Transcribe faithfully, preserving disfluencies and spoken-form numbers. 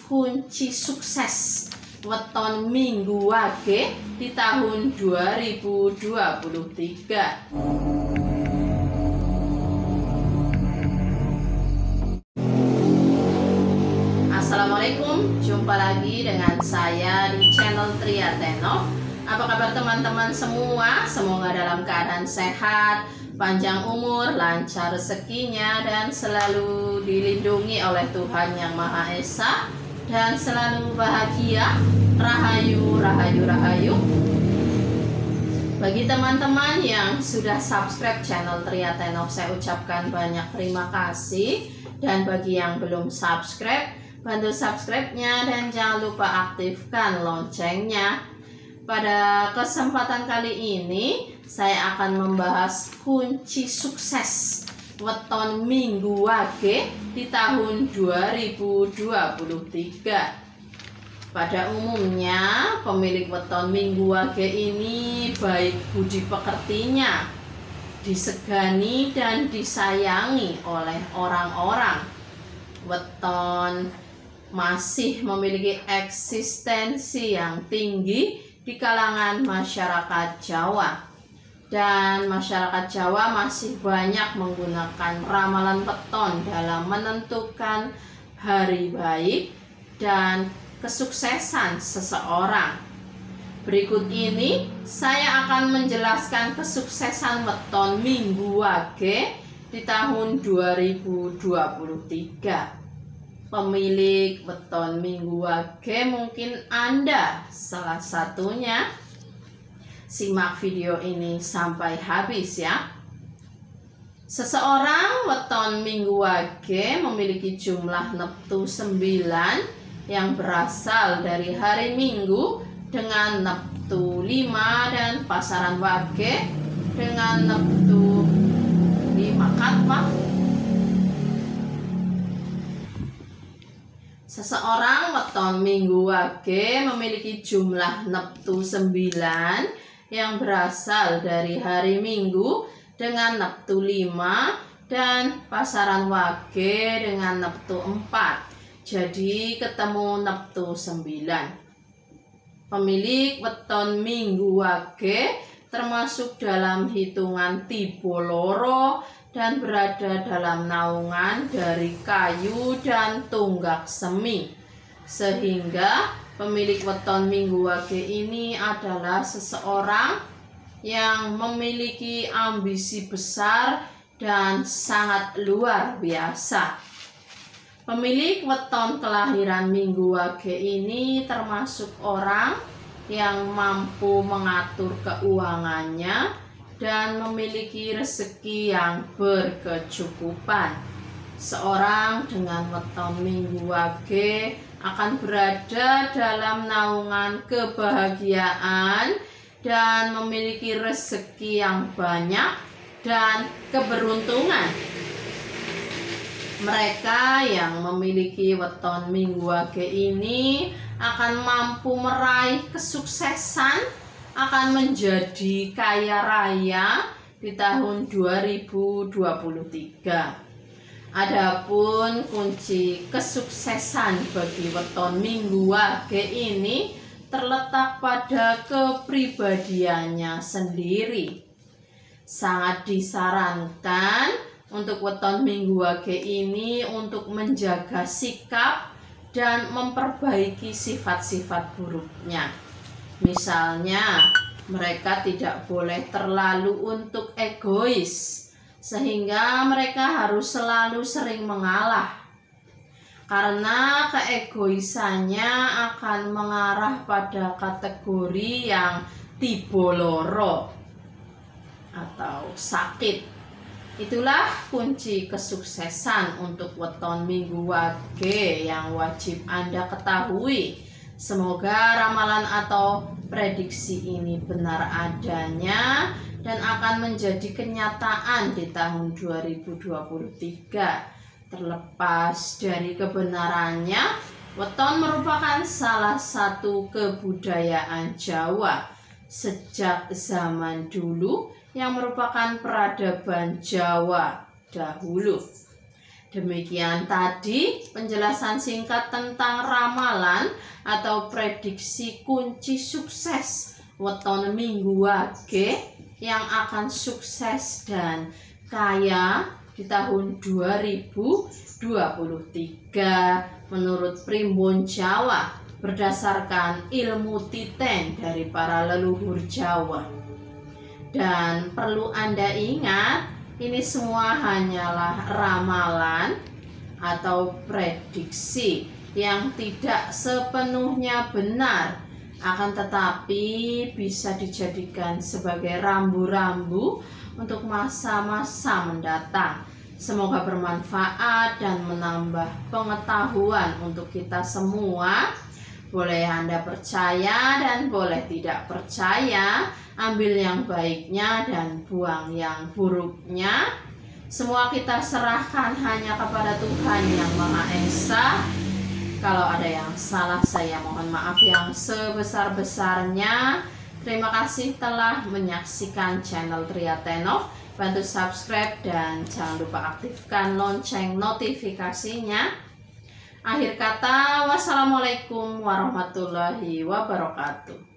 kunci sukses weton Minggu Wage di tahun dua ribu dua puluh tiga. Assalamualaikum, jumpa lagi dengan saya di channel Triateno. Apa kabar teman-teman semua? Semoga dalam keadaan sehat, panjang umur, lancar rezekinya, dan selalu dilindungi oleh Tuhan Yang Maha Esa, dan selalu bahagia. Rahayu, rahayu, rahayu. Bagi teman-teman yang sudah subscribe channel Triateno, saya ucapkan banyak terima kasih. Dan bagi yang belum subscribe, bantu subscribe-nya dan jangan lupa aktifkan loncengnya. Pada kesempatan kali ini saya akan membahas kunci sukses weton Minggu Wage di tahun dua ribu dua puluh tiga. Pada umumnya pemilik weton Minggu Wage ini baik budi pekertinya, disegani dan disayangi oleh orang-orang. Weton masih memiliki eksistensi yang tinggi di kalangan masyarakat Jawa, dan masyarakat Jawa masih banyak menggunakan ramalan weton dalam menentukan hari baik dan kesuksesan seseorang. Berikut ini saya akan menjelaskan kesuksesan weton Minggu Wage di tahun dua ribu dua puluh tiga. Pemilik weton Minggu Wage mungkin Anda salah satunya. Simak video ini sampai habis ya. Seseorang weton Minggu Wage memiliki jumlah neptu sembilan yang berasal dari hari Minggu dengan neptu lima dan pasaran Wage dengan neptu lima katmah. Seseorang weton Minggu Wage memiliki jumlah neptu sembilan yang berasal dari hari Minggu dengan neptu lima dan pasaran Wage dengan neptu empat. Jadi ketemu neptu sembilan. Pemilik weton Minggu Wage termasuk dalam hitungan tipe loro dan berada dalam naungan dari kayu dan tunggak semi, sehingga pemilik weton Minggu Wage ini adalah seseorang yang memiliki ambisi besar dan sangat luar biasa. Pemilik weton kelahiran Minggu Wage ini termasuk orang yang mampu mengatur keuangannya dan memiliki rezeki yang berkecukupan. Seorang dengan weton Minggu Wage akan berada dalam naungan kebahagiaan dan memiliki rezeki yang banyak dan keberuntungan. Mereka yang memiliki weton Minggu Wage ini akan mampu meraih kesuksesan, akan menjadi kaya raya di tahun dua ribu dua puluh tiga. Adapun kunci kesuksesan bagi weton Minggu Wage ini terletak pada kepribadiannya sendiri. Sangat disarankan untuk weton Minggu Wage ini untuk menjaga sikap dan memperbaiki sifat-sifat buruknya. Misalnya, mereka tidak boleh terlalu untuk egois, sehingga mereka harus selalu sering mengalah. Karena keegoisannya akan mengarah pada kategori yang tipe loro atau sakit. Itulah kunci kesuksesan untuk weton Minggu Wage yang wajib Anda ketahui. Semoga ramalan atau prediksi ini benar adanya dan akan menjadi kenyataan di tahun dua ribu dua puluh tiga. Terlepas dari kebenarannya, weton merupakan salah satu kebudayaan Jawa sejak zaman dulu yang merupakan peradaban Jawa dahulu. Demikian tadi penjelasan singkat tentang ramalan atau prediksi kunci sukses weton minggu wage yang akan sukses dan kaya di tahun dua ribu dua puluh tiga menurut Primbon Jawa berdasarkan ilmu titen dari para leluhur Jawa. Dan perlu Anda ingat, ini semua hanyalah ramalan atau prediksi yang tidak sepenuhnya benar, akan tetapi bisa dijadikan sebagai rambu-rambu untuk masa-masa mendatang. Semoga bermanfaat dan menambah pengetahuan untuk kita semua. Boleh Anda percaya dan boleh tidak percaya, ambil yang baiknya dan buang yang buruknya. Semua kita serahkan hanya kepada Tuhan yang Maha Esa. Kalau ada yang salah, saya mohon maaf yang sebesar-besarnya. Terima kasih telah menyaksikan channel Triatenov. Bantu subscribe dan jangan lupa aktifkan lonceng notifikasinya. Akhir kata, wassalamualaikum warahmatullahi wabarakatuh.